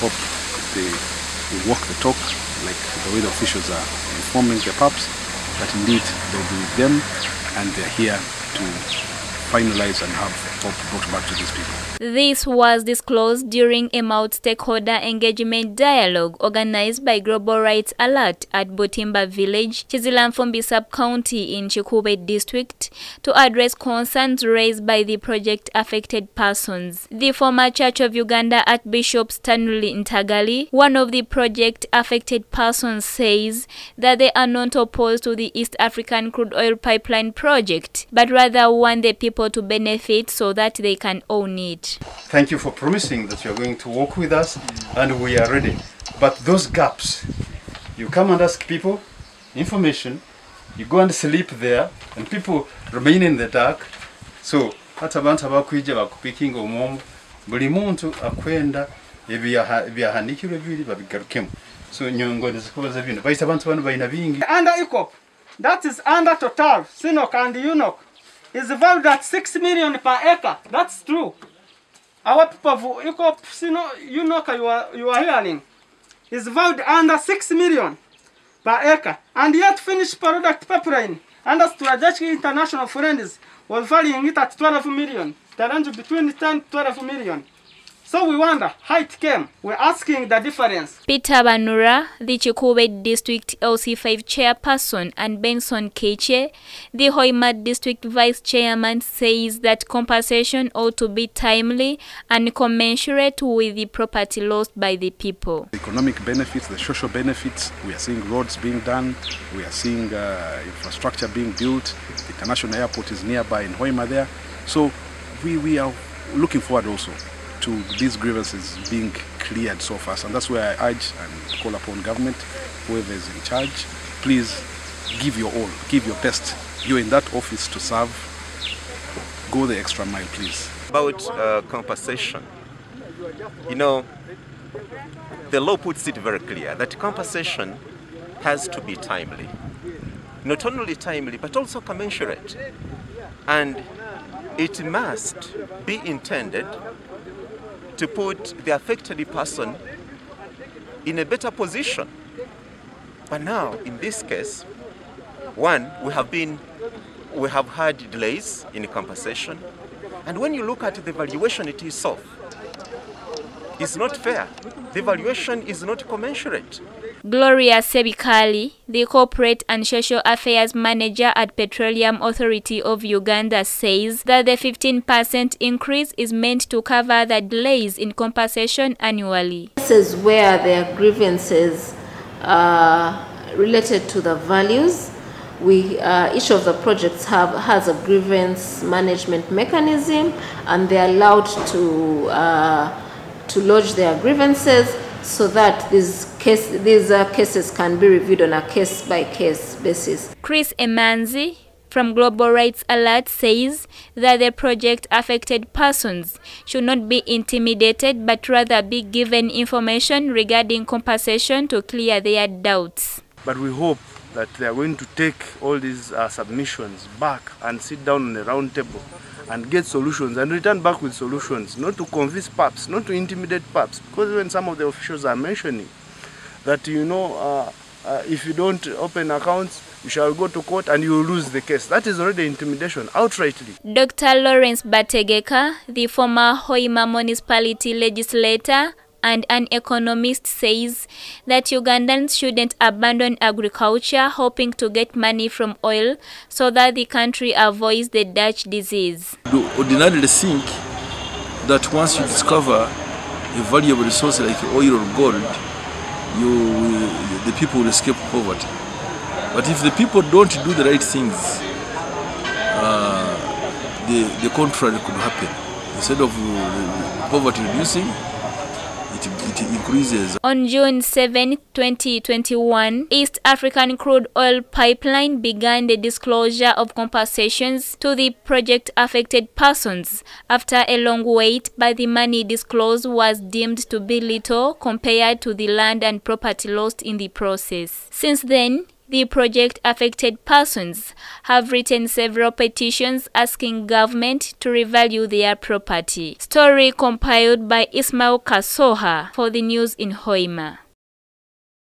hope they will walk the talk, like the way the officials are informing the PAPs, that indeed they'll be with them and they're here to finalize and have hope brought back to these people. This was disclosed during a multi-stakeholder engagement dialogue organized by Global Rights Alert at Butimba Village, Chizilanfumbi Sub-County in Chikube District, to address concerns raised by the project-affected persons. The former Church of Uganda Archbishop Stanley Ntagali, one of the project-affected persons, says that they are not opposed to the East African crude oil pipeline project, but rather want the people to benefit so that they can own it. Thank you for promising that you're going to work with us, and we are ready. But those gaps, you come and ask people information, you go and sleep there, and people remain in the dark. So, hata abantu abakwija bakupikinga omuomu, buli muntu akwenda ebyahandikirwe bibiri babigarukemu. So nyongo nezikoze bino. Baita abantu bano bayina bingi. Under ECOP, that is under Total, Sinok and UNOC, is valued at 6 million per acre. That's true. Our people of ECOP, UNOC, you are hearing, is valued under 6 million per acre. And yet finished product pipeline under Strategic International Friends was valuing it at 12 million. The range between 10 to 12 million. So we wonder how it came. We're asking the difference. Peter Banura, the Chikube District LC5 chairperson, and Benson Keche, the Hoima District vice chairman, says that compensation ought to be timely and commensurate with the property lost by the people. The economic benefits, the social benefits, we are seeing roads being done, we are seeing infrastructure being built, the international airport is nearby in Hoima there. So we are looking forward also to these grievances being cleared so fast, and that's where I urge and call upon government, whoever is in charge, please give your all, give your best. You're in that office to serve. Go the extra mile, please. About compensation, you know, the law puts it very clear that compensation has to be timely. Not only timely, but also commensurate. And it must be intended to put the affected person in a better position. But now, in this case, one, we have had delays in compensation, and when you look at the valuation itself, it's not fair. The valuation is not commensurate. Gloria Sebikali, the Corporate and Social Affairs Manager at Petroleum Authority of Uganda, says that the 15% increase is meant to cover the delays in compensation annually. This is where there are grievances related to the values. Each of the projects has a grievance management mechanism, and they're allowed to lodge their grievances so that these cases can be reviewed on a case-by-case basis. Chris Emanzi from Global Rights Alert says that the project-affected persons should not be intimidated but rather be given information regarding compensation to clear their doubts. But we hope that they are going to take all these submissions back and sit down on a round table and get solutions and return back with solutions, not to convince PAPs, not to intimidate PAPs, because when some of the officials are mentioning that, you know, if you don't open accounts, you shall go to court and you will lose the case. That is already intimidation, outrightly. Dr. Lawrence Bategeka, the former Hoima municipality legislator and an economist, says that Ugandans shouldn't abandon agriculture hoping to get money from oil so that the country avoids the Dutch disease. You ordinarily think that once you discover a valuable resource like oil or gold, the people will escape poverty. But if the people don't do the right things, the contrary could happen. Instead of poverty reducing, it increases. On June 7, 2021, East African crude oil pipeline began the disclosure of compensations to the project-affected persons after a long wait, but the money disclosed was deemed to be little compared to the land and property lost in the process. Since then, The project-affected persons have written several petitions asking government to revalue their property. Story compiled by Ismail Kasoha for the news in Hoima.